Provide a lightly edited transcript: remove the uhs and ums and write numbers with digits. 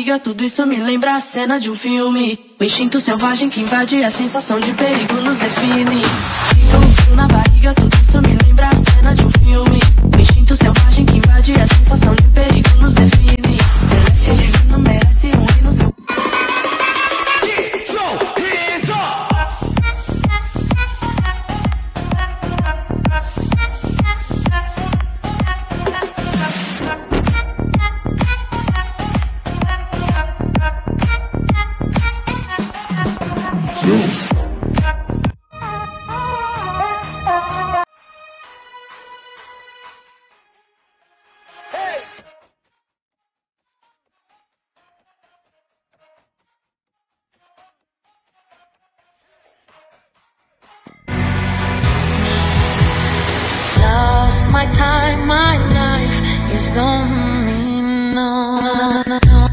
Tudo isso me lembra a cena de um filme. O instinto selvagem que invade, a sensação de perigo nos define. Fica um frio na barriga, tudo isso me lembra a cena de um filme. O instinto selvagem que invade, a sensação de perigo nos define. Celeste divino merece um hino seu. My time, my life is gonna mean no.